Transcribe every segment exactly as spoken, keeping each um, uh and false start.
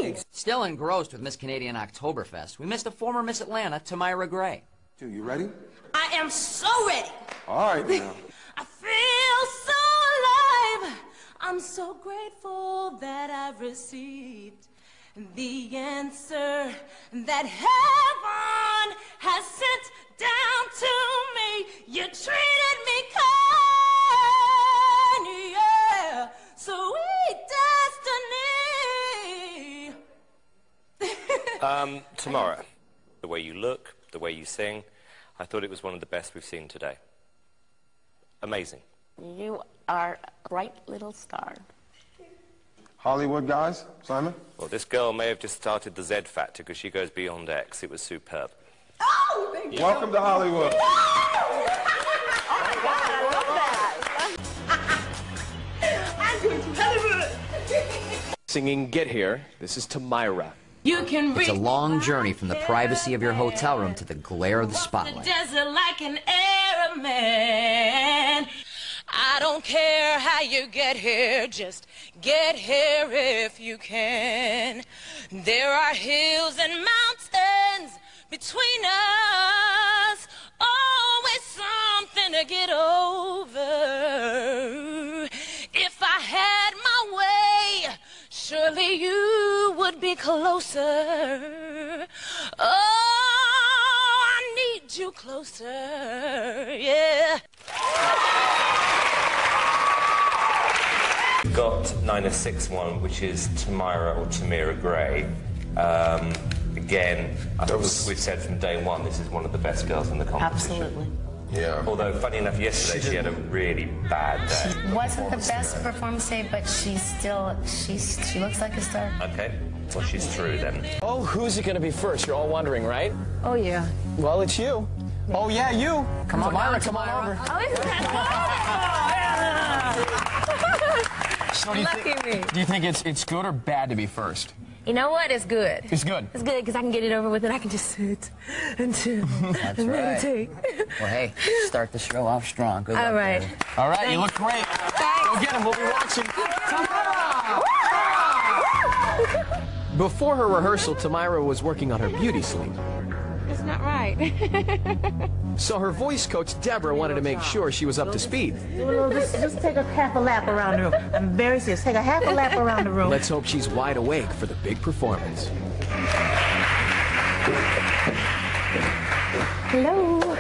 Thanks. Still engrossed with Miss Canadian Oktoberfest, we missed a former Miss Atlanta, Tamira Gray. Dude, you ready? I am so ready. All right, now. I feel so alive. I'm so grateful that I've received the answer that heaven has sent down to me. You treated me kind, yeah. Sweet destiny. um, Tamara, the way you look, the way you sing, I thought it was one of the best we've seen today. Amazing. You are a bright little star. Hollywood guys, Simon? Well, this girl may have just started the Z Factor because she goes beyond X. It was superb. Oh, thank you. Welcome to Hollywood. Oh my God, I love that. I'm going to Hollywood. Singing Get Here, this is Tamira. You can It's a long journey from the privacy of your hotel room to the glare of the spotlight. The desert like an Arab man. I don't care how you get here, just get here if you can. There are hills and mountains between us, always something to get over. If I had my way, surely you would be closer. Oh, I need you closer, yeah. Got nine oh six one, which is Tamira or Tamira Gray. Um, again, I think was... we've said from day one, this is one of the best girls in the competition. Absolutely. Yeah. Although, funny enough, yesterday she, she had a really bad day. She wasn't the best performance today, but she's still, she's, she looks like a star. Okay, well, she's through then. Oh, who's it going to be first? You're all wondering, right? Oh, yeah. Well, it's you. Oh, yeah, you. Come on, Tamira, down, come on over. Oh, is that? So do you Lucky think, me. Do you think it's, it's good or bad to be first? You know what? It's good. It's good. It's good because I can get it over with and I can just sit and chill That's and right. meditate. Well, hey, start the show off strong. Good All luck, right. baby. All right, you look great. Thanks. Go get him. We'll be watching. Before her rehearsal, Tamira was working on her beauty sleep. That's not right. So her voice coach, Deborah, wanted to make sure she was up to speed. Just, just take a half a lap around the room. I'm very serious. Take a half a lap around the room. Let's hope she's wide awake for the big performance. Hello.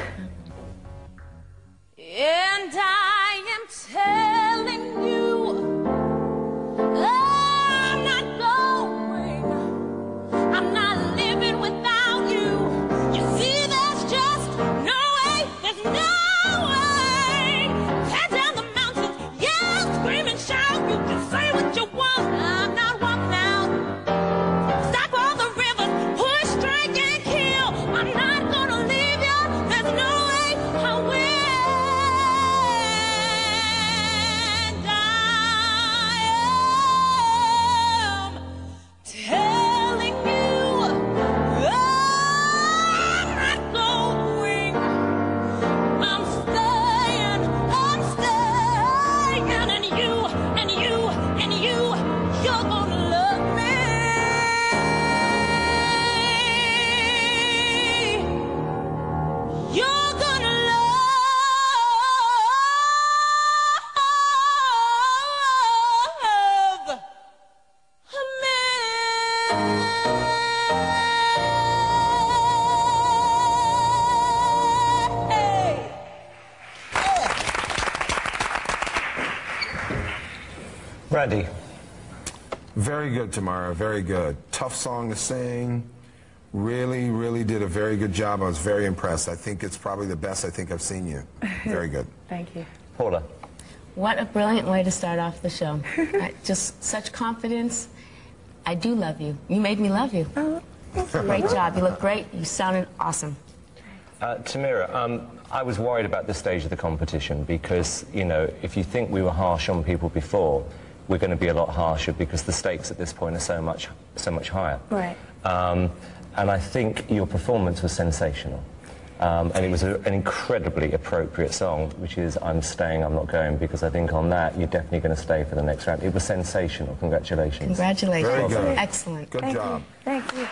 And I am telling you, I'm not going, I'm not living without you. You see, there's just no way, there's no way. Tear down the mountains, yell, scream and shout. You can say what you want, I'm not walking out. Stop all the rivers, push, drink and kill. I'm not gonna leave you, there's no way I will. Randy. Very good, Tamara, very good. Tough song to sing. Really, really did a very good job. I was very impressed. I think it's probably the best I think I've seen you. Very good. Thank you. Paula. What a brilliant way to start off the show. I, just such confidence. I do love you. You made me love you. Oh, Great job. You look great. You sounded awesome. Uh, Tamira, um, I was worried about this stage of the competition because, you know, if you think we were harsh on people before, we're going to be a lot harsher because the stakes at this point are so much, so much higher. Right. Um, and I think your performance was sensational. Um, and it was a, an incredibly appropriate song, which is I'm Staying, I'm Not Going, because I think on that you're definitely going to stay for the next round. It was sensational. Congratulations. Congratulations. Very good. Excellent. Good Thank job. you. Thank you.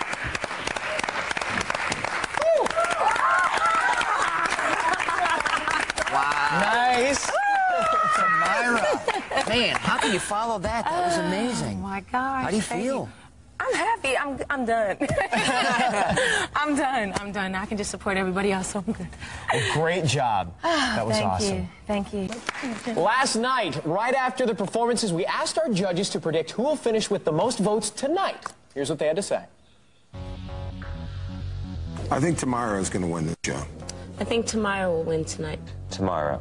Nice. Tamira, man, how can you follow that? That was amazing. Oh my gosh. How do you thank feel? you. I'm happy. I'm I'm done. I'm done. I'm done. I can just support everybody else, so I'm good. Well, great job. That was Thank awesome. you. Thank you. Last night, right after the performances, we asked our judges to predict who will finish with the most votes tonight. Here's what they had to say. I think Tamara is going to win this show. I think Tamara will win tonight. Tamara.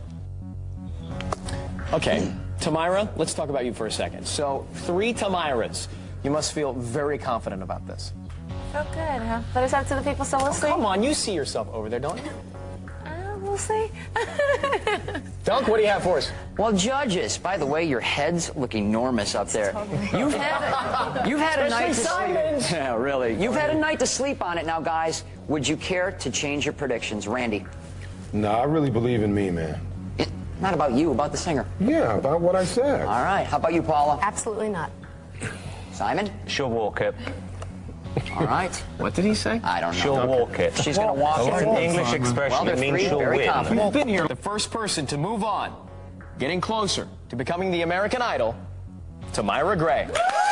Okay, Tamira, let's talk about you for a second. So, three Tamiras. You must feel very confident about this. So good, huh? But it's up to the people, so we'll see. Come on, you see yourself over there, don't you? Uh, we'll see. Dunk, what do you have for us? Well, judges, by the way, your heads look enormous up there. You've had a, you've had a night to Especially sleep. Yeah, really. You've had a night to sleep on it now, guys. Would you care to change your predictions, Randy? No, I really believe in me, man. It, not about you, about the singer. Yeah, about what I said. All right. How about you, Paula? Absolutely not. Simon? She'll walk it. All right. What did he say? I don't know. She'll walk it. She's going to walk It's it. an English expression. Well, they're it means three she'll very win. confident. You've been here. The first person to move on, getting closer to becoming the American Idol, Tamira Gray.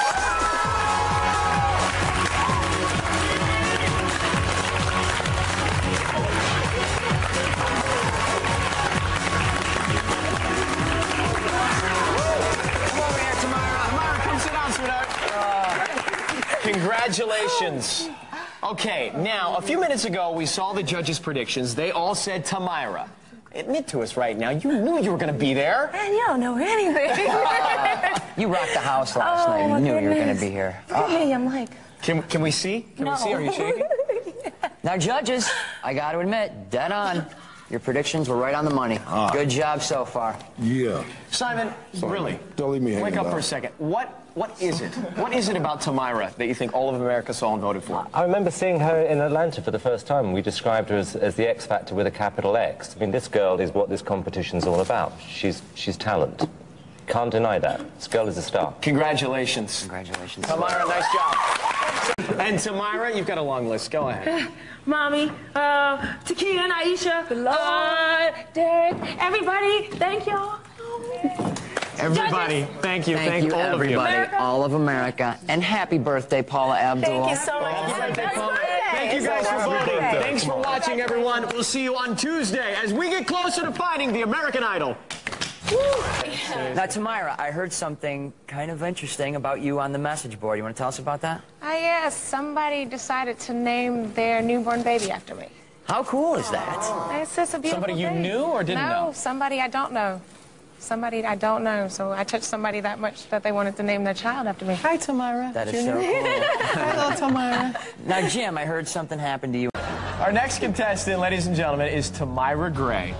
Congratulations. Okay, now, a few minutes ago, we saw the judges' predictions. They all said Tamira. Admit to us right now, you knew you were going to be there. Man, you don't know anything. You rocked the house last Oh, night. You my knew you were going to goodness. be here. Look at me, I'm like, Can, can we see? Can no. we see? Are you shaking? Now, judges, I got to admit, dead on. Your predictions were right on the money. Good job so far. Yeah. Simon, really, Don't leave me hanging wake up down. for a second. What, what is it? What is it about Tamira that you think all of America saw and voted for? I remember seeing her in Atlanta for the first time. We described her as, as the X Factor with a capital X. I mean, this girl is what this competition's all about. She's, she's talent. Can't deny that. This girl is a star. Congratulations. Congratulations. Tamira, nice job. And Tamira, you've got a long list. Go ahead. Mommy, uh, Takia and Aisha, uh, Derek, everybody, thank y'all. Everybody, thank you. Thank, Thank, you, all everybody, of you. America. all of America. And happy birthday, Paula Abdul. thank you so much. Happy It's birthday, my Paula. birthday. Thank you It's guys my for birthday. voting. Thanks for watching, everyone. We'll see you on Tuesday as we get closer to finding the American Idol. Now, Tamira, I heard something kind of interesting about you on the message board. You want to tell us about that? Ah, yes, somebody decided to name their newborn baby after me. How cool is that? It's just a beautiful Somebody you thing. knew or didn't no, know? somebody I don't know. Somebody I don't know. So I touched somebody that much that they wanted to name their child after me. Hi, Tamira. That is so cool. Hello, Tamira. Now, Jim, I heard something happened to you. Our next contestant, ladies and gentlemen, is Tamira Gray.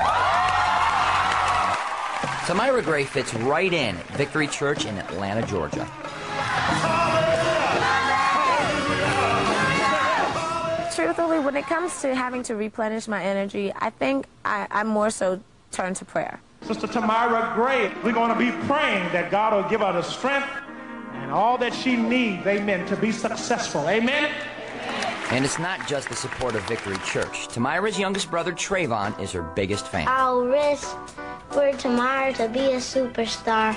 Tamira Gray fits right in at Victory Church in Atlanta, Georgia. Truthfully, when it comes to having to replenish my energy, I think I, I more so turn to prayer. Sister Tamira Gray, we're going to be praying that God will give her the strength and all that she needs, amen, to be successful, amen? And it's not just the support of Victory Church. Tamira's youngest brother, Trayvon, is her biggest fan. I'll risk for Tamira to be a superstar.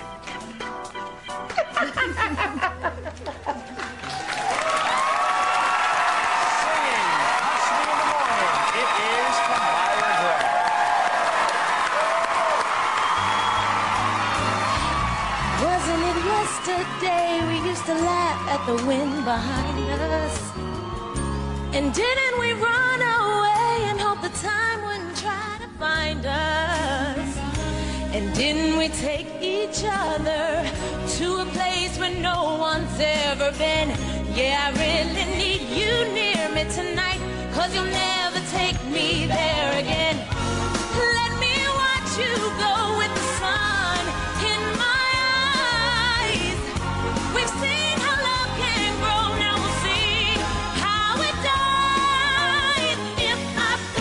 Wasn't it yesterday we used to laugh at the wind behind us? And didn't we run away and hope the time wouldn't try to find us? And didn't we take each other to a place where no one's ever been? Yeah, I really need you near me tonight, 'cause you'll never take me there again. Let me watch you go with the sun in my eyes. We've seen how love can grow, now we'll see how it dies. If I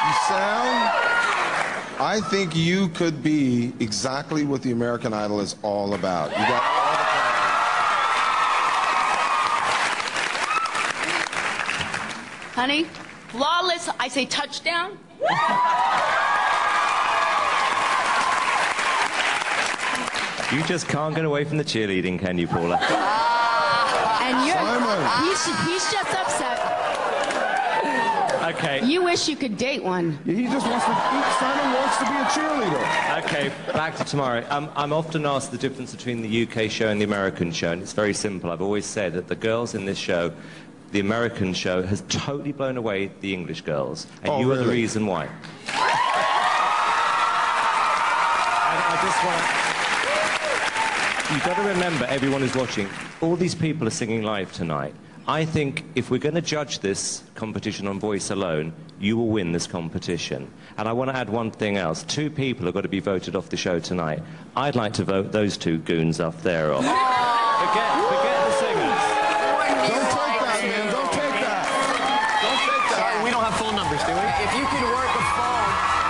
You sound... I think you could be exactly what the American Idol is all about. You got all the Honey, flawless. I say touchdown. You just can't get away from the cheerleading, can you, Paula? And you're, Simon. he's, he's just upset. Okay. You wish you could date one. He just wants to... He, Simon wants to be a cheerleader. Okay, back to tomorrow. Um, I'm often asked the difference between the U K show and the American show, and it's very simple. I've always said that the girls in this show, the American show, has totally blown away the English girls, and Oh, you are the really? reason why. I, I just want... You've got to remember, everyone who's watching, all these people are singing live tonight. I think if we're going to judge this competition on voice alone, you will win this competition. And I want to add one thing else. Two people have got to be voted off the show tonight. I'd like to vote those two goons up there off. Forget, forget the singers. Don't take that, man. Don't take that. Don't take that. Sorry, we don't have phone numbers, do we? If you could work a phone.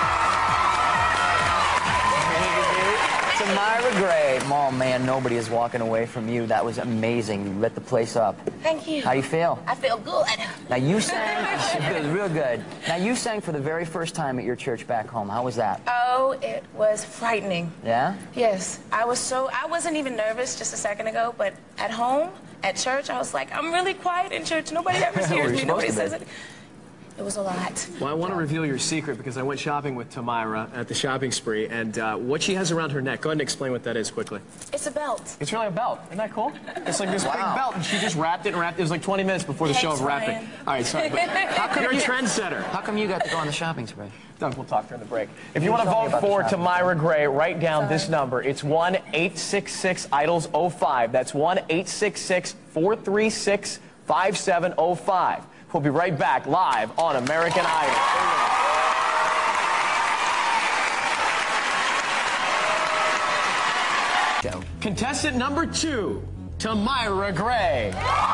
Tamira Gray. Oh, man, nobody is walking away from you. That was amazing. You lit the place up. Thank you. How do you feel? I feel good. Now, you sang. It was real good. Now, you sang for the very first time at your church back home. How was that? Oh, it was frightening. Yeah? Yes, I was so, I wasn't even nervous just a second ago, but at home, at church, I was like, I'm really quiet in church. Nobody ever Well, hears you're me. Nobody supposed to says it. It was a lot. Well, I want to reveal your secret because I went shopping with Tamira at the shopping spree, and uh, what she has around her neck, go ahead and explain what that is quickly. It's a belt. It's really a belt. Isn't that cool? It's like this Wow. big belt, and she just wrapped it and wrapped it. It was like twenty minutes before the show of Thanks, wrapping. Ryan. All right, sorry. But how come you're a trendsetter? How come you got to go on the shopping spree? Doug, we'll talk during the break. If you want to Tell me vote about the for shopping Tamira Gray, write down this number. It's one eight six six idols oh five. That's one eight six six, four three six, five seven oh five. We'll be right back live on American Idol. Contestant number two, Tamira Gray.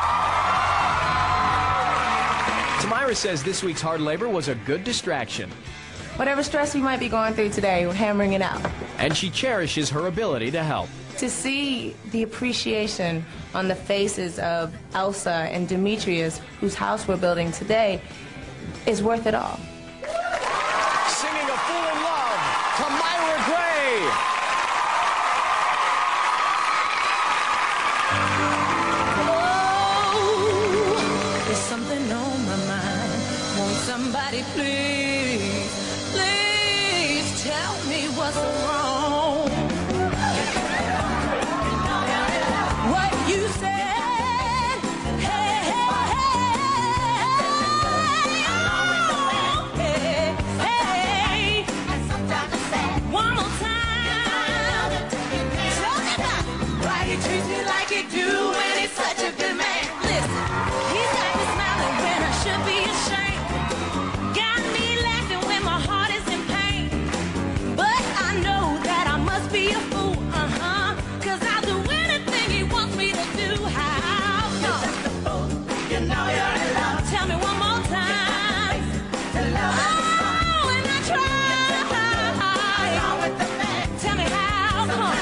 Tamira says this week's hard labor was a good distraction, Whatever stress we might be going through today, we're hammering it out. and she cherishes her ability to help. To see the appreciation on the faces of Elsa and Demetrius, whose house we're building today, is worth it all. Singing A Fool in Love, Tamira Gray. Oh, there's something on my mind. Won't somebody please, please tell me what's wrong? What you said, hey, hey, hey, hey, hey. One more time. Tell me about why you treat me like you do when he's such a good man. Listen, he's got me smiling when I should be ashamed. Got me laughing when my heart is in pain. But I know that I must be a fool, uh-huh. Cause I'll do anything he wants me to do. How come? You know you're in love. Tell me one more time. Oh, and I try. Tell me how come.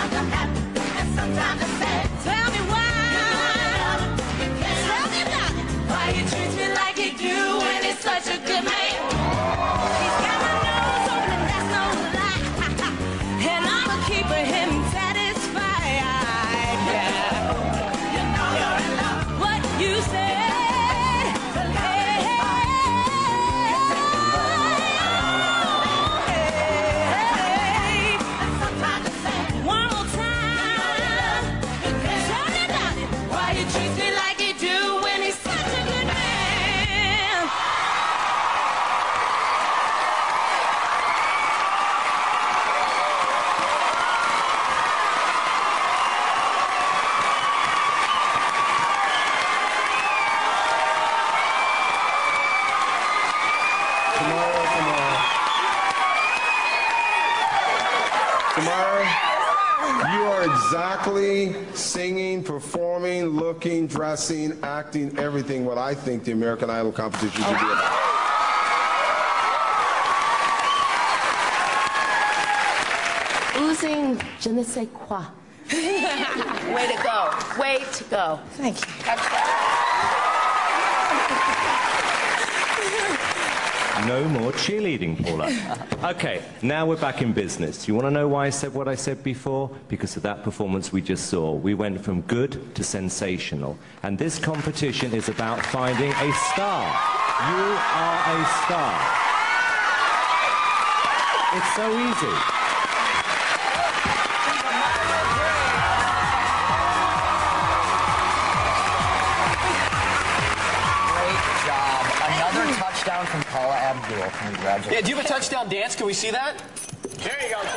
Tell me why. Tell me about it. Why you treat me like you do when he's such a good man. He's got my nose open and that's no lie. And I'ma keep him satisfied. Yeah. You know you're in love. What you said. Hey, hey, hey. One more time. Tell me about it. Why you treat me like you do when he's such a good man. Tomorrow, tomorrow. Tomorrow, you are exactly singing, performing, looking, dressing, acting, everything what I think the American Idol competition should be about. sing Je ne sais quoi. Way to go. Way to go. Thank you. No more cheerleading, Paula. Okay, now we're back in business. You want to know why I said what I said before? Because of that performance we just saw. We went from good to sensational. And this competition is about finding a star. You are a star. It's so easy. Touchdown from Paula Abdul. Congratulations. Yeah, do you have a touchdown dance? Can we see that? There you go.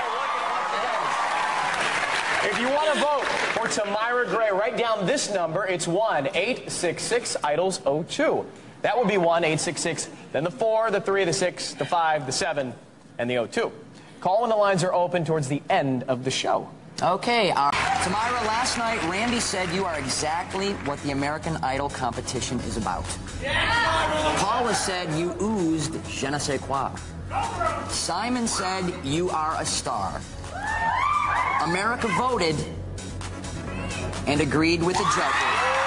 If you want to vote for Tamira Gray, write down this number. It's one eight six six idols oh two. That would be one eight six six, then the four, the three, the six, the five, the seven, and the oh two. Call when the lines are open towards the end of the show. Okay, uh, Tamira, last night Randy said you are exactly what the American Idol competition is about. Yeah! Paula said you oozed je ne sais quoi. Simon said you are a star. America voted and agreed with the judges.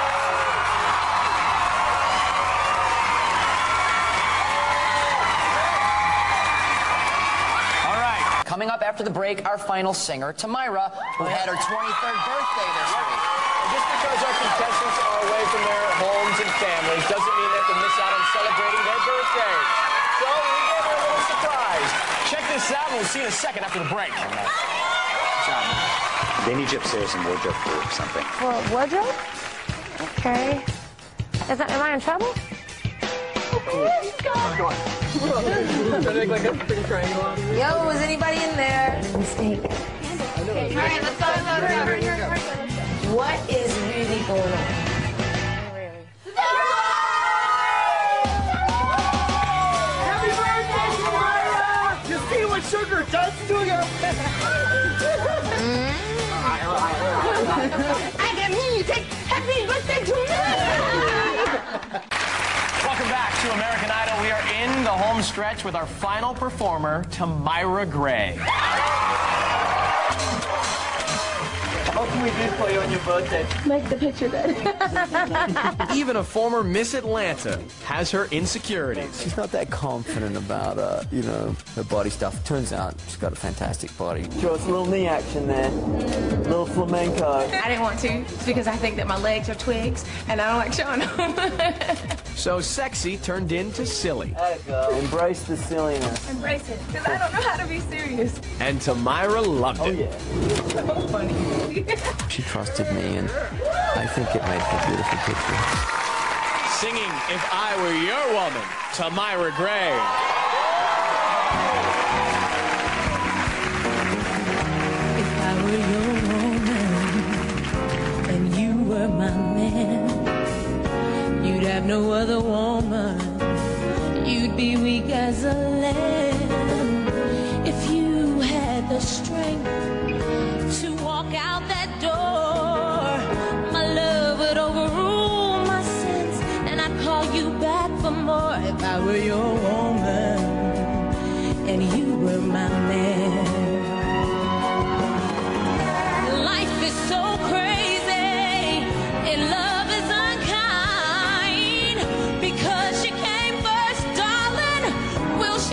Coming up after the break, our final singer, Tamira, who had her twenty-third birthday this week. Just because our contestants are away from their homes and families doesn't mean they can miss out on celebrating their birthdays. So we gave her a little surprise. Check this out, and we'll see you in a second after the break. They need you upstairs in wardrobe for something. For wardrobe? Okay. Is that, am I in trouble? Yo, was anybody in there? Mistake. Alright, let's go, let's go. What is really going on? Happy birthday, Tamira! You see what sugar does to you? I can mean you take happy birthday to me! Welcome back to American Idol. We are in the home stretch with our final performer, Tamira Gray. What can we do for you on your birthday? Make the picture better. Even a former Miss Atlanta has her insecurities. She's not that confident about, uh, you know, her body stuff. Turns out she's got a fantastic body. Show us a little knee action there. Little flamenco. I didn't want to, because I think that my legs are twigs, and I don't like showing them. So sexy turned into silly. There you go. Embrace the silliness. Embrace it, because I don't know how to be serious. And Tamira loved it. Oh, yeah. So funny. She trusted me, and I think it made for a beautiful picture. Singing If I Were Your Woman, Tamira Gray. If I were your woman and you were my man, you'd have no other woman. You'd be weak as a lamb. If you had the strength to walk out that door, my love would overrule my sense, and I'd call you back for more. If I were your woman and you were my man. Life is so crazy, and love is unkind. Because you came first, darling, we'll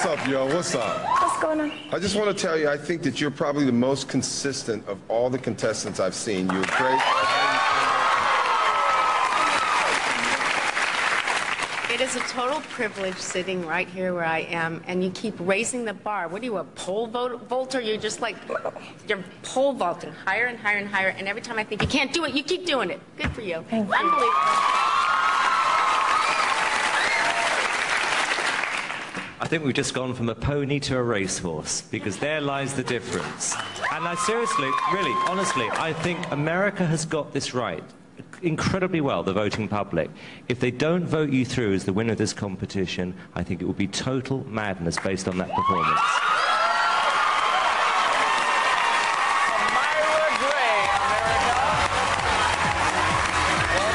What's up, yo? What's up? What's going on? I just want to tell you, I think that you're probably the most consistent of all the contestants I've seen. You're great. It is a total privilege sitting right here where I am, and you keep raising the bar. What are you, a pole vaulter? You're just like, you're pole vaulting higher and higher and higher, and every time I think you can't do it, you keep doing it. Good for you. Thank you. Unbelievable. I think we've just gone from a pony to a racehorse, because there lies the difference. And I seriously, really, honestly, I think America has got this right incredibly well, the voting public. If they don't vote you through as the winner of this competition, I think it would be total madness based on that performance. Myra Gray, America. Well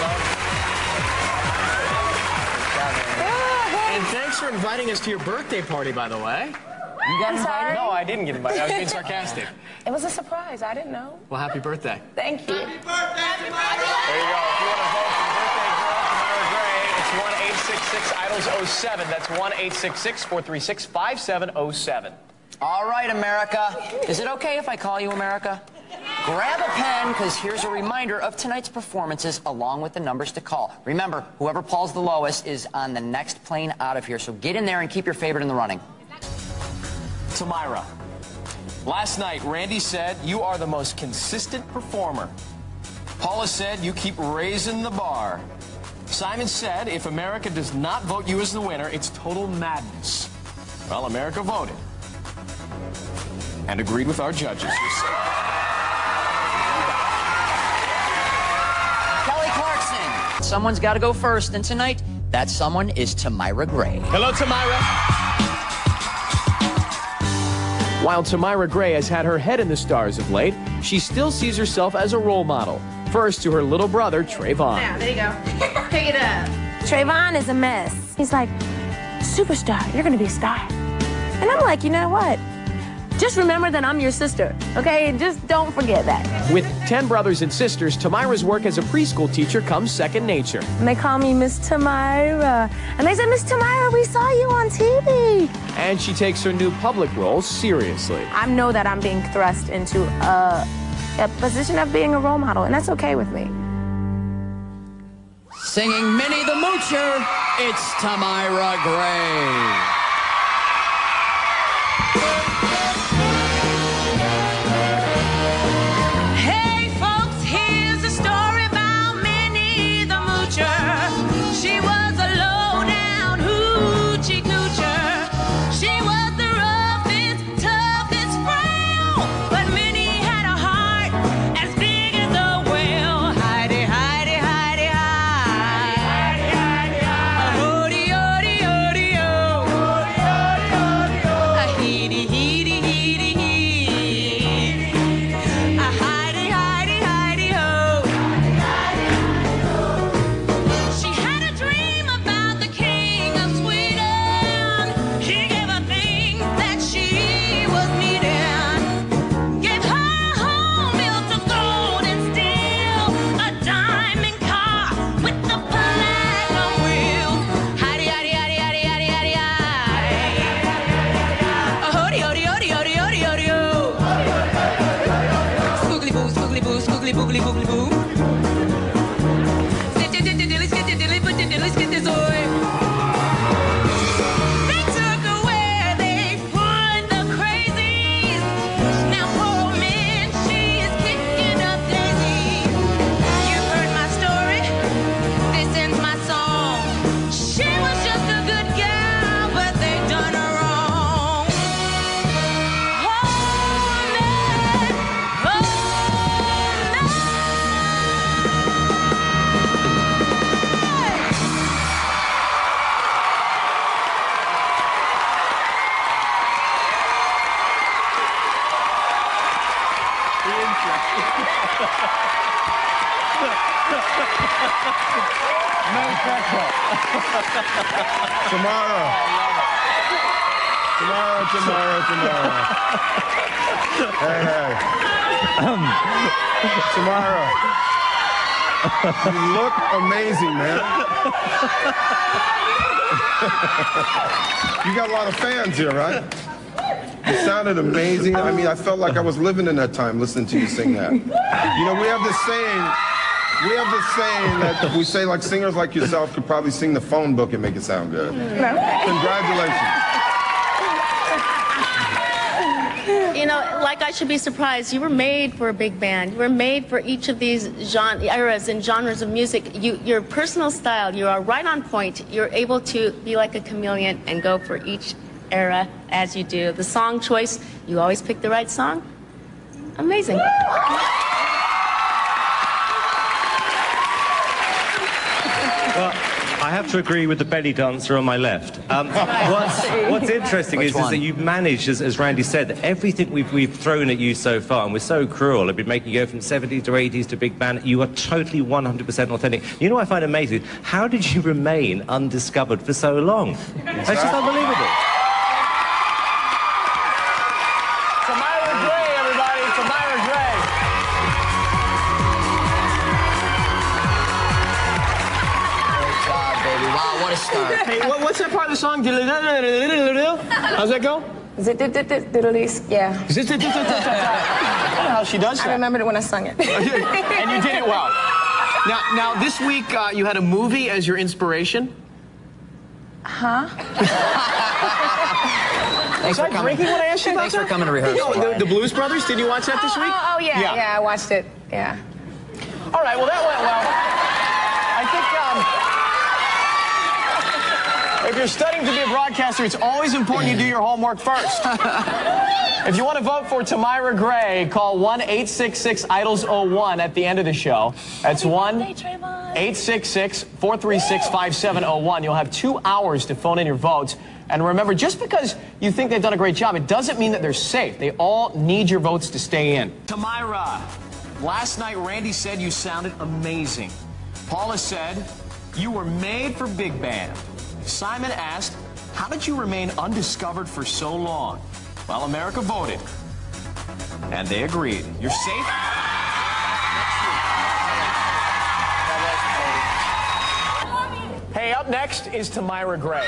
done, my love. And thanks for inviting us to your birthday party, by the way. You got I'm invited? sorry? No, I didn't get invited. I was being sarcastic. It was a surprise. I didn't know. Well, happy birthday. Thank you. There you go. If you want to vote for the birthday girl, Myra Gray, it's one eight six six idols oh seven. That's one eight six six, four three six, five seven oh seven. All right, America. Is it okay if I call you America? Grab a pen, because here's a reminder of tonight's performances along with the numbers to call. Remember, whoever polls the lowest is on the next plane out of here, so get in there and keep your favorite in the running. Tamira, last night, Randy said you are the most consistent performer. Paula said you keep raising the bar. Simon said if America does not vote you as the winner, it's total madness. Well, America voted and agreed with our judges. Kelly Clarkson. Someone's got to go first, and tonight, that someone is Tamira Gray. Hello, Tamira. While Tamira Gray has had her head in the stars of late, she still sees herself as a role model. First to her little brother, Trayvon. Yeah, there you go. Pick it up. Trayvon is a mess. He's like, superstar, you're gonna be a star. And I'm like, you know what? Just remember that I'm your sister, okay? Just don't forget that. With ten brothers and sisters, Tamira's work as a preschool teacher comes second nature. And they call me Miss Tamira. And they said, Miss Tamira, we saw you on T V. And she takes her new public role seriously. I know that I'm being thrust into a, a position of being a role model, and that's okay with me. Singing Minnie the Moocher, it's Tamira Gray. Hey folks, here's a story about Minnie the Moocher. She was a low-down hoochie coocher. She was the roughest, toughest frail, but Minnie had a heart as big as a whale. Heidi, Heidi, Heidi, Heidi, Heidi, Heidi, Hody, hody, hody, ho. A heedy, heedy, heedy, hee. A Heidi, Heidi, Heidi, ho. She had a dream about the king of Sweden. He gave her things that she was needing. Gave her a home built of gold and steel, a diamond car with the platinum wheels. Heidi, Heidi, Heidi, Heidi, Heidi, Heidi, Heidi. A hody, hody, hody, hody, hody, hody, ho. Spoogly boo, spoogly boo, spoogly boogly boogly boo. Skip, dip, dip, dip, dilly, skip, dip, dilly, put, dip, dilly, skip, this oi. They took her where they put the crazies. Now poor man, she is kicking up daisies. You've heard my story, this ends my song. She was just a good gal, but they done her wrong. Oh, man, oh, No pressure. Tomorrow. Tomorrow, tomorrow, tomorrow. Hey, hey. Tomorrow. You look amazing, man. You got a lot of fans here, right? You sounded amazing. I mean, I felt like I was living in that time listening to you sing that. You know, we have this saying, we have this saying that we say like singers like yourself could probably sing the phone book and make it sound good. Congratulations. You know, like I should be surprised. You were made for a big band. You were made for each of these genre, eras and genres of music. You, your personal style, you are right on point. You're able to be like a chameleon and go for each era as you do. The song choice, you always pick the right song. Amazing. Well, I have to agree with the belly dancer on my left. Um, what's, what's interesting is, is that you've managed, as, as Randy said, that everything we've, we've thrown at you so far, and we're so cruel, I've been making you go from seventies to eighties to big band, you are totally one hundred percent authentic. You know what I find amazing? How did you remain undiscovered for so long? That's just unbelievable. Tamira Gray, everybody. Tamira Gray. Wow, what a start. Hey, what, what's that part of the song? How's that go? Yeah. I don't know how she does that. I remembered it when I sung it. And you did it well. Now, now this week uh, you had a movie as your inspiration. Huh? Thanks Was for I coming. drinking when I asked you about Thanks that? for coming to rehearsal. No, the, the Blues Brothers, did you watch that this Oh, week? oh, oh, yeah, Yeah. yeah, I watched it. Yeah. All right, well, that went well. I think um, if you're studying to be a broadcaster, it's always important you do your homework first. If you want to vote for Tamira Gray, call one eight six six idols oh one at the end of the show. That's one eight six six, four three six, five seven oh one. You'll have two hours to phone in your votes. And remember, just because you think they've done a great job, it doesn't mean that they're safe. They all need your votes to stay in. Tamira, last night Randy said you sounded amazing. Paula said you were made for big band. Simon asked, how did you remain undiscovered for so long? Well, America voted, and they agreed. You're safe. Hey, up next is Tamira Gray.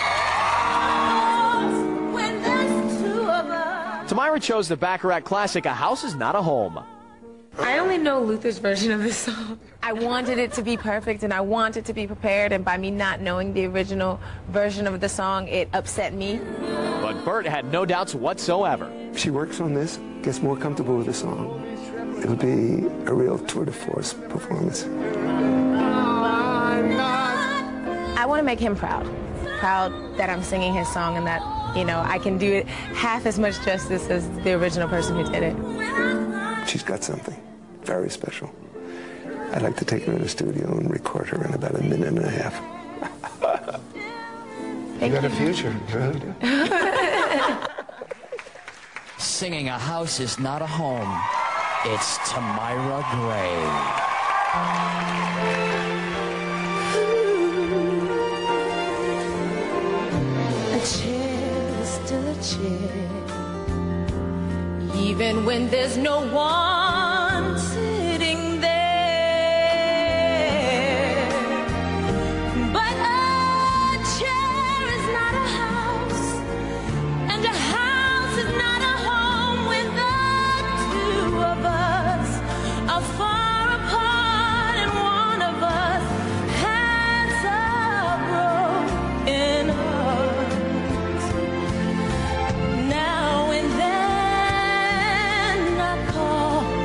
Tamira chose the Bacharach classic, A House Is Not a Home. I only know Luther's version of this song. I wanted it to be perfect, and I wanted to be prepared, and by me not knowing the original version of the song, it upset me. But Bert had no doubts whatsoever. If she works on this, gets more comfortable with the song, it'll be a real tour de force performance. I want to make him proud. Proud that I'm singing his song and that, you know, I can do it half as much justice as the original person who did it. She's got something very special. I'd like to take her in the studio and record her in about a minute and a half. You got a future, you really do. Singing A House Is Not a Home, it's Tamira Gray. A chair is still a chair, even when there's no one sitting there. But a chair is not a house, and a house is not a home when the two of us are far apart and one of us has a broken heart. Now and then I call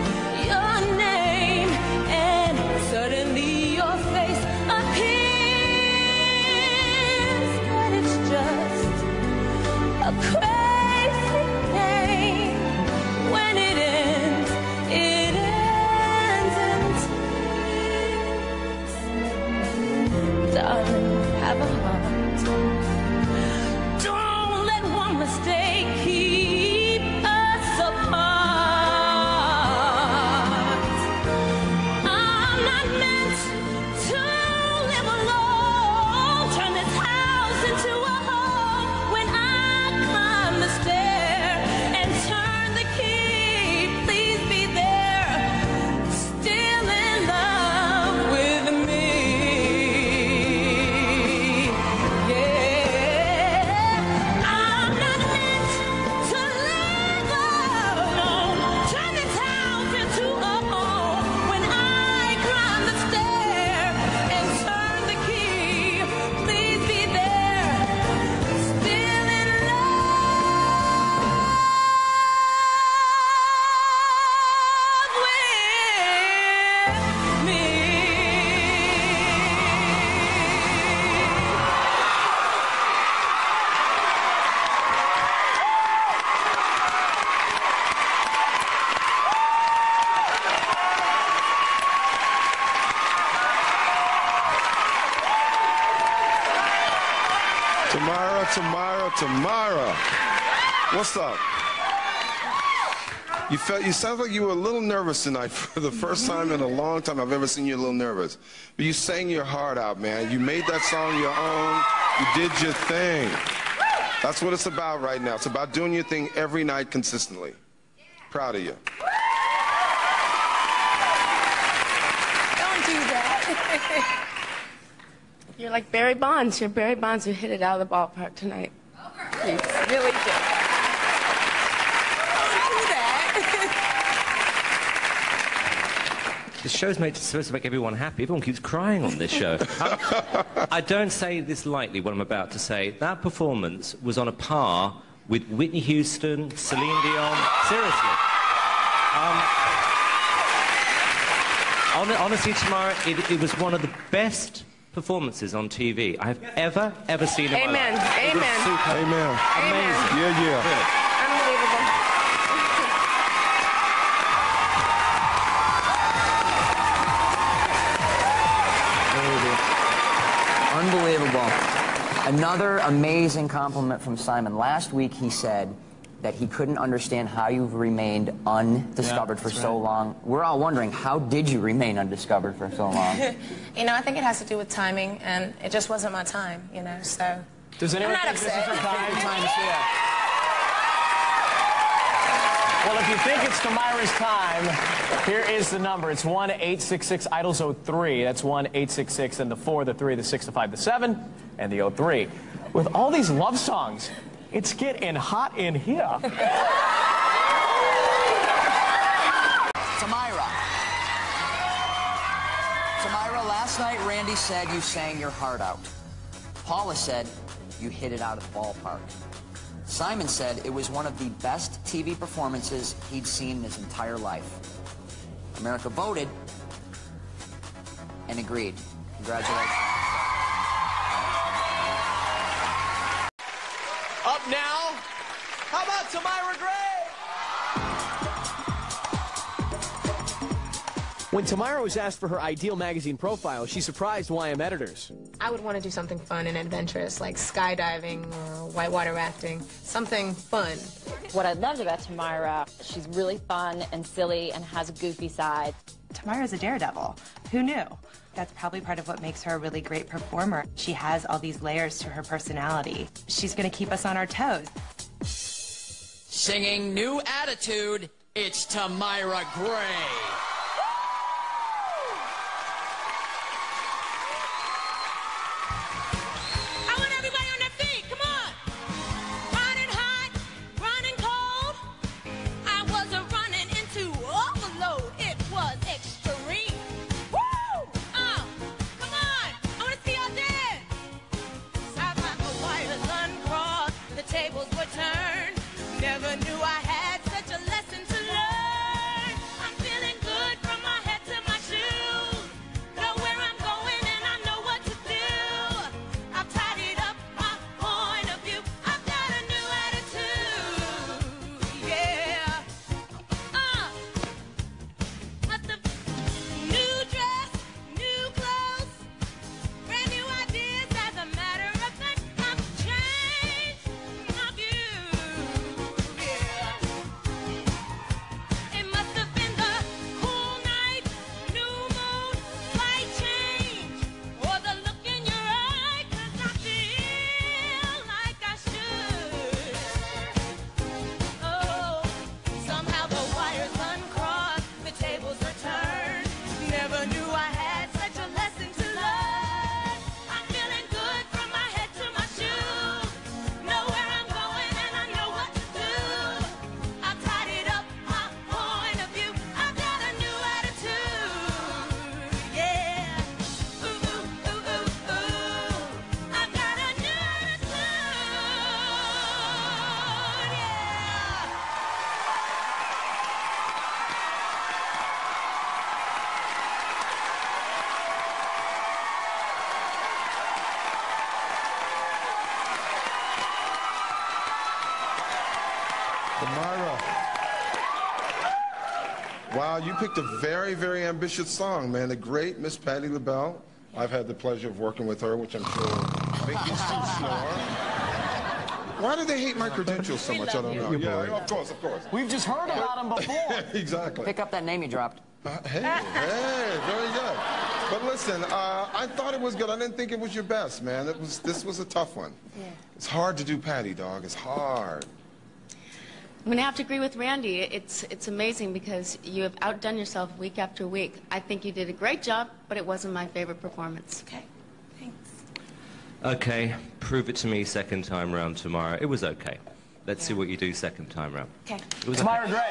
Tamara, Tamara, Tamara. What's up? You felt, you sound like you were a little nervous tonight for the first time in a long time I've ever seen you a little nervous. But you sang your heart out, man. You made that song your own. You did your thing. That's what it's about right now. It's about doing your thing every night consistently. Proud of you. Don't do that. You're like Barry Bonds. You're Barry Bonds who hit it out of the ballpark tonight. You really did. The show's made, supposed to make everyone happy. Everyone keeps crying on this show. um, I don't say this lightly, what I'm about to say. That performance was on a par with Whitney Houston, Celine Dion. Seriously. Um, hon honestly, Tamara, it, it was one of the best performances on T V I have ever, ever seen in my Amen. life. It was Amen. super. Amen. Amazing. Yeah, yeah. Really. Unbelievable. Unbelievable. Another amazing compliment from Simon. Last week he said that he couldn't understand how you've remained undiscovered Yeah, for that's so right. long. We're all wondering, how did you remain undiscovered for so long? You know, I think it has to do with timing, and it just wasn't my time, you know, so... Does anyone I'm not think this is upset. her time? Yeah. Well, if you think it's Tamara's time, here is the number. It's one eight six six idols oh three. That's one eight six six and the four, the three, the six, the five, the seven, and the oh three. With all these love songs, it's getting hot in here. Tamira. Tamira, last night Randy said you sang your heart out. Paula said you hit it out of the ballpark. Simon said it was one of the best T V performances he'd seen in his entire life. America voted and agreed. Congratulations. Up now, how about Tamira Gray? When Tamira was asked for her ideal magazine profile, she surprised Y M editors. I would want to do something fun and adventurous, like skydiving or whitewater rafting. Something fun. What I loved about Tamira, she's really fun and silly and has a goofy side. Tamira's a daredevil. Who knew? That's probably part of what makes her a really great performer. She has all these layers to her personality. She's going to keep us on our toes. Singing New Attitude, it's Tamira Gray. I want everybody on their feet. Come on. Running hot, running cold. I wasn't running into overload. It was extreme. Woo! Uh, come on. I want to see y'all dance. South like the wires uncrossed. The tables were turned. Never knew I had such a lesson to learn. I'm feeling good from my head to my shoes. Know where I'm going and I know what to do. I've tidied up my point of view. I've got a new attitude. Yeah. Uh. But the new dress, new clothes, brand new ideas. As a matter of fact, I've changed my view. Yeah. It must have been the cool night, new mood, slight change, or the look in your eye, 'cause I feel like I should. Oh, somehow the wires uncrossed, the tables were turned. Never knew I had such a lesson to learn. I'm feeling good from my head to my shoes. Know where I'm going and I know what to do. I've tidied up my point of view. I've got a new attitude. Yeah. Ooh, ooh, ooh, ooh, ooh. I've got a new attitude. Yeah. Tamira. Wow, you picked a very, very ambitious song, man. The great Miss Patti LaBelle. I've had the pleasure of working with her, which I'm sure make these two snore. Why do they hate my credentials so much? I don't know. Yeah, of course, of course. We've just heard about them before. Exactly. Pick up that name you dropped. Uh, hey, hey, very good. But listen, uh, I thought it was good. I didn't think it was your best, man. It was. This was a tough one. Yeah. It's hard to do Patty, dog. It's hard. I'm going to have to agree with Randy. It's, it's amazing because you have outdone yourself week after week. I think you did a great job, but it wasn't my favorite performance. Okay, thanks. Okay, prove it to me second time round tomorrow. It was okay. Let's see what you do second time round. Okay. It was Tamira okay. Gray.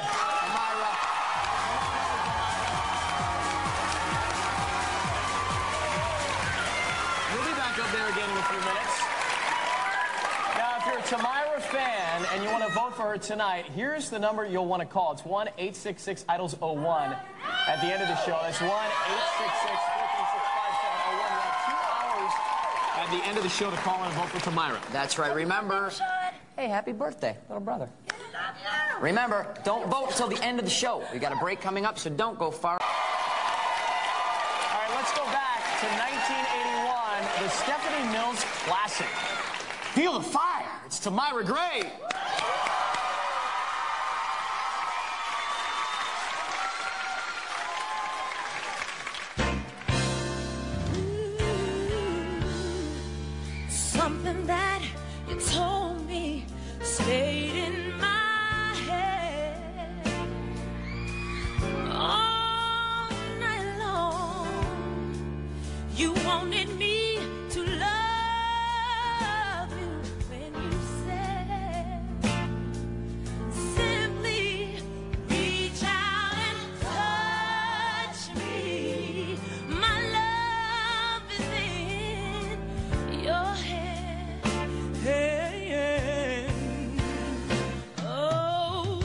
We'll be back up there again in a few minutes. Now, if you're a Tamira fan and you want to vote for her tonight, here's the number you'll want to call. It's one eight six six idols oh one at the end of the show. That's one eight six six, four three six, five seven oh one. You have two hours at the end of the show to call in and vote for Tamira. That's right. Remember, hey, happy birthday, little brother. Remember, don't vote until the end of the show. We got a break coming up, so don't go far. All right, let's go back to nineteen eighty-one, the Stephanie Mills Classic. Feel the fire. It's Tamira Gray. Something that you told me stayed in my head all night long. You wanted me to love you when you said simply reach out and touch me. My love is in your head. Hey, yeah. Oh,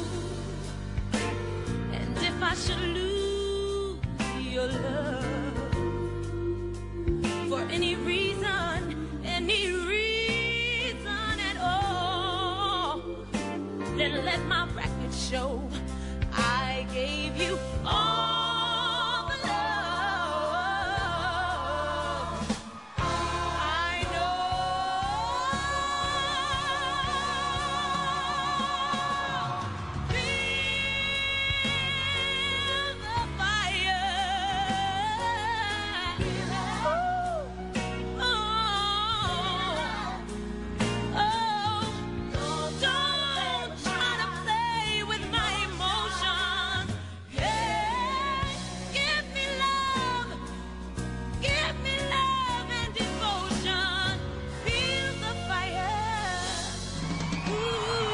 and if I should lose your love for any reason, any reason at all, then let my record show I gave you all the love I know. Feel the fire. Oh, oh, don't try to play with my emotions. Yeah, give me love, give me love and devotion. Feel the fire. Ooh.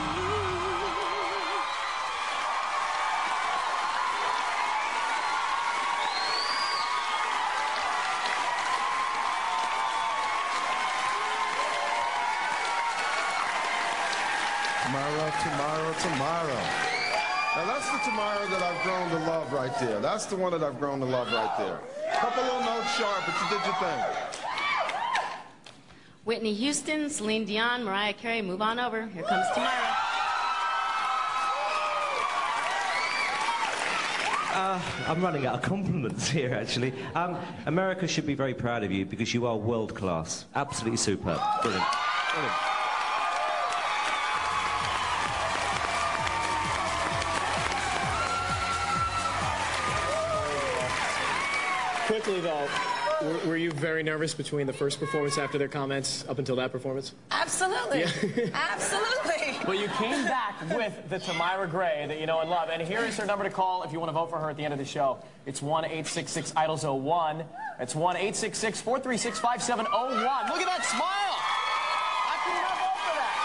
Tomorrow, tomorrow, tomorrow. Now that's the Tamira that I've grown to love right there. That's the one that I've grown to love right there. Couple little notes sharp, but you did your thing. Whitney Houston, Celine Dion, Mariah Carey, move on over. Here comes Tamira. Uh, I'm running out of compliments here, actually. Um, America should be very proud of you because you are world class. Absolutely superb. Brilliant. Brilliant. Quickly, though, were, were you very nervous between the first performance after their comments up until that performance? Absolutely. Absolutely. Well, you came back with the Tamira Gray that you know and love. And here is her number to call if you want to vote for her at the end of the show. It's one eight six six idols oh one. It's one eight six six, four three six, five seven oh one. Look at that smile. How can you not vote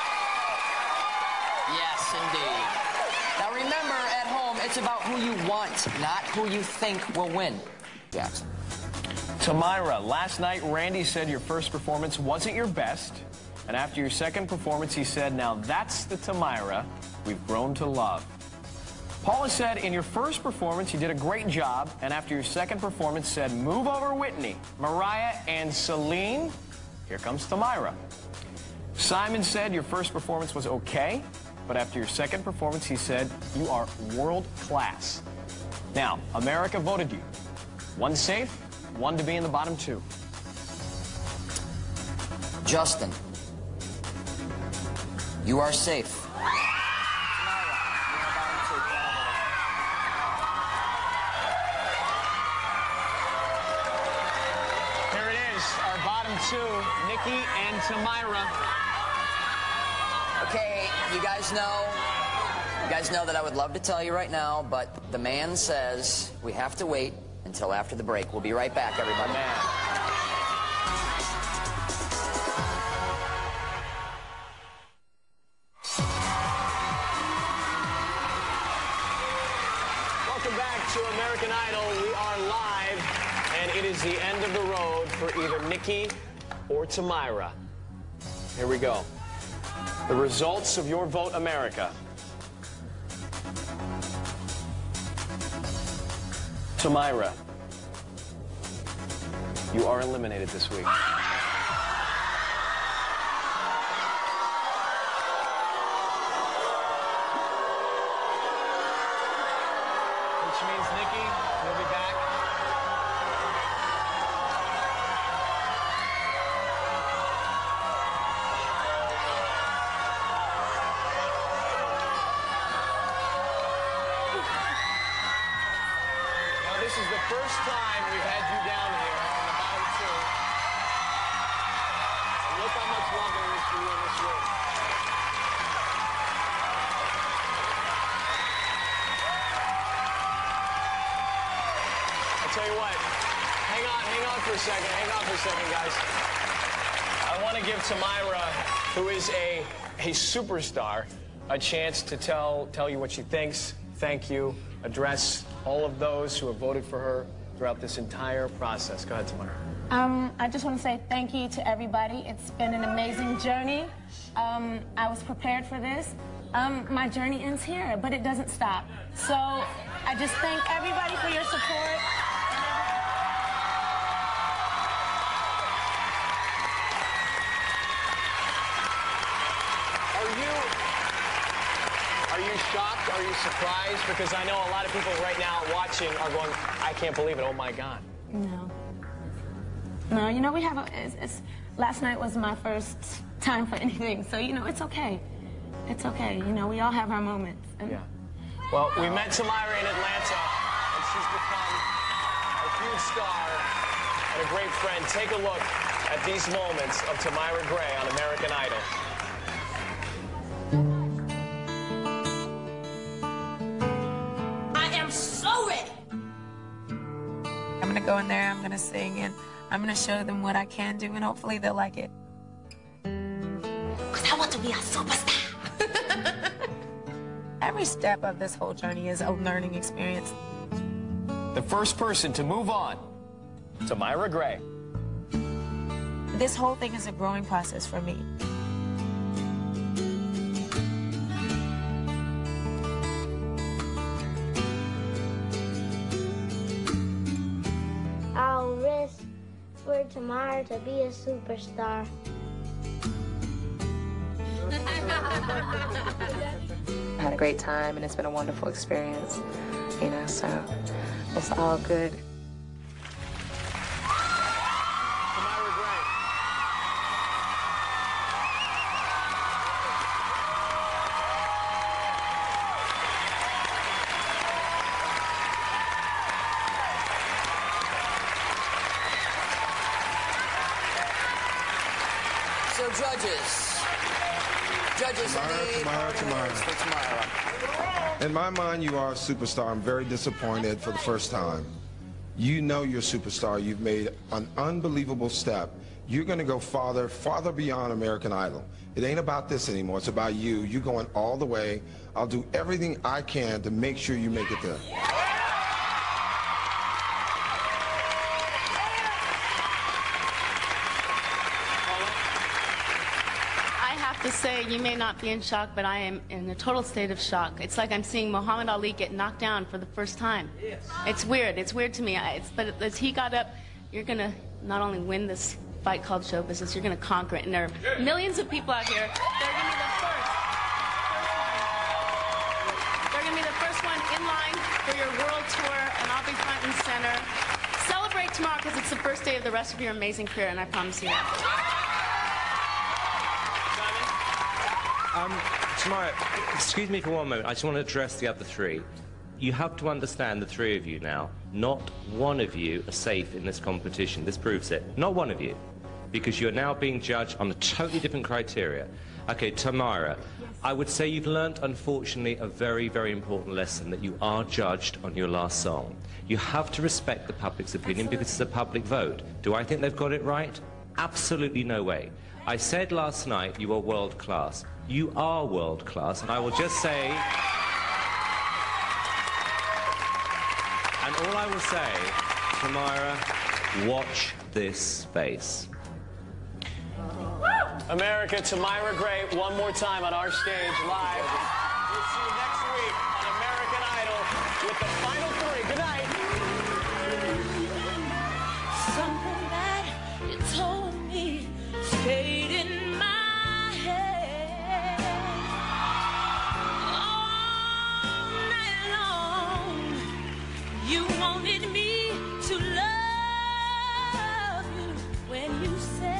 for that? Yes, indeed. Now remember, at home, it's about who you want, not who you think will win. Jackson. Tamira, last night Randy said your first performance wasn't your best. And after your second performance, he said, now that's the Tamira we've grown to love. Paula said, in your first performance, you did a great job. And after your second performance, said, move over Whitney, Mariah, and Celine. Here comes Tamira. Simon said your first performance was okay. But after your second performance, he said, you are world class. Now, America voted you. One safe, one to be in the bottom two. Justin, you are safe. Here it is, our bottom two, Nikki and Tamira. Okay, you guys know, you guys know that I would love to tell you right now, but the man says we have to wait until after the break. We'll be right back, everybody. Man. Welcome back to American Idol. We are live, and it is the end of the road for either Nikki or Tamira. Here we go. The results of your vote, America. Tamira, you are eliminated this week. Which means, Nikki, you'll be back. This is the first time we've had you down here in the bottom two. Look how much love there is for you in this room. I'll tell you what, hang on, hang on for a second, hang on for a second, guys. I want to give Tamira, who is a, a superstar, a chance to tell, tell you what she thinks. Thank you. Address all of those who have voted for her throughout this entire process. Go ahead, Tamira. Um, I just want to say thank you to everybody. It's been an amazing journey. Um, I was prepared for this. Um, my journey ends here, but it doesn't stop. So I just thank everybody for your support. Are you... Are you shocked? Are you surprised? Because I know a lot of people right now watching are going, I can't believe it, oh my God. No. No, you know, we have a, it's, it's, last night was my first time for anything, so, you know, it's okay. It's okay. You know, we all have our moments. And yeah. Well, we met Tamira in Atlanta, and she's become a huge star and a great friend. Take a look at these moments of Tamira Gray on American Idol. So ready. I'm gonna go in there, I'm gonna sing, and I'm gonna show them what I can do, and hopefully they'll like it. Because I want to be a superstar. Every step of this whole journey is a learning experience. The first person to move on, Tamira Gray. This whole thing is a growing process for me. I'll risk for Tamira to be a superstar. I had a great time, and it's been a wonderful experience, you know, so it's all good. Tamira Gray. So, judges, judges, any parting words for Tamira? In my mind, you are a superstar. I'm very disappointed for the first time. You know you're a superstar. You've made an unbelievable step. You're going to go farther, farther beyond American Idol. It ain't about this anymore. It's about you. You're going all the way. I'll do everything I can to make sure you make it there. To say, you may not be in shock, but I am in a total state of shock. It's like I'm seeing Muhammad Ali get knocked down for the first time. Yes. It's weird. It's weird to me. I- It's, but as he got up, you're going to not only win this fight called show business, you're going to conquer it. And there are millions of people out here. They're going to be the first. They're going to be the first one in line for your world tour, and I'll be front and center. Celebrate celebrate tomorrow because it's the first day of the rest of your amazing career, and I promise you that. Um, Tamara, excuse me for one moment. I just want to address the other three. You have to understand, the three of you now, not one of you are safe in this competition. This proves it. Not one of you. Because you're now being judged on a totally different criteria. Okay, Tamara, I would say you've learnt, unfortunately, a very, very important lesson, that you are judged on your last song. You have to respect the public's opinion because it's a public vote. Do I think they've got it right? Absolutely no way. I said last night you are world class. You are world class, and I will just say, and all I will say, Tamara, watch this space. America, Tamira Gray, one more time on our stage live. We'll see you next week on American Idol with the final three. Good night. Something that you told me stayed in my head all night long. You wanted me to love you when you said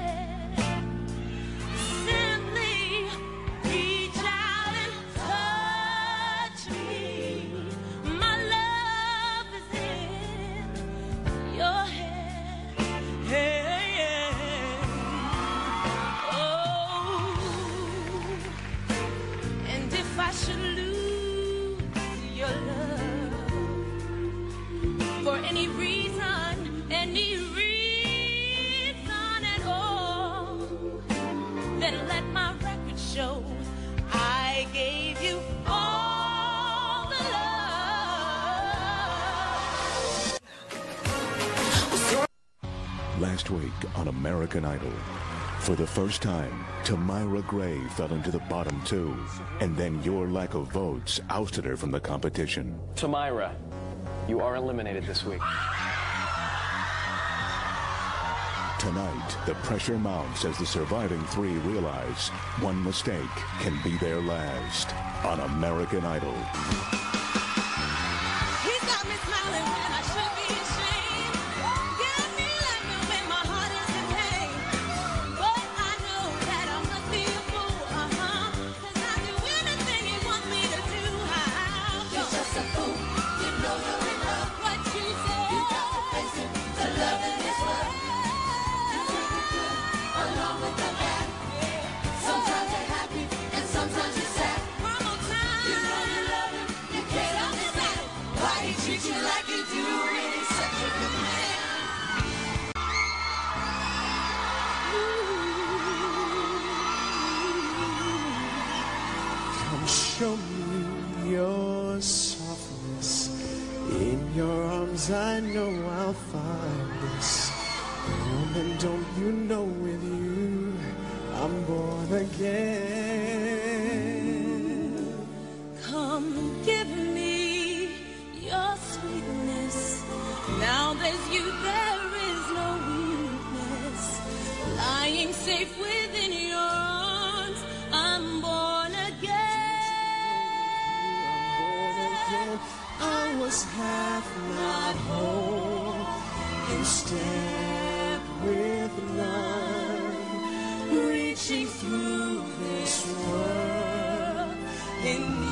for any reason, any reason at all, then let my record show I gave you all the love. Last week on American Idol, for the first time, Tamira Gray fell into the bottom two, and then your lack of votes ousted her from the competition. Tamira, you are eliminated this week. Tonight, the pressure mounts as the surviving three realize one mistake can be their last on American Idol. He's got me smiling when I should be ashamed. Got me laughing when my heart is in pain. But I know that I must be a fool, uh-huh. 'Cause I do anything he wants me to do. How? You're just a fool. You know you're in love. What you say? You got to face it. The love in this world. You take the good along with the bad. Sometimes you're happy and sometimes you're sad. One more time. You know you love him. You can't understand why he treats you like you do when he's such a good man. Come show me your softness. In your arms I know I'll find this. Woman, don't you know with you I'm born again. Come give me your sweetness. Now there's you, there is no weakness. Lying safe within your arms, I'm born again. I was half not whole, in step with none, reaching through this world in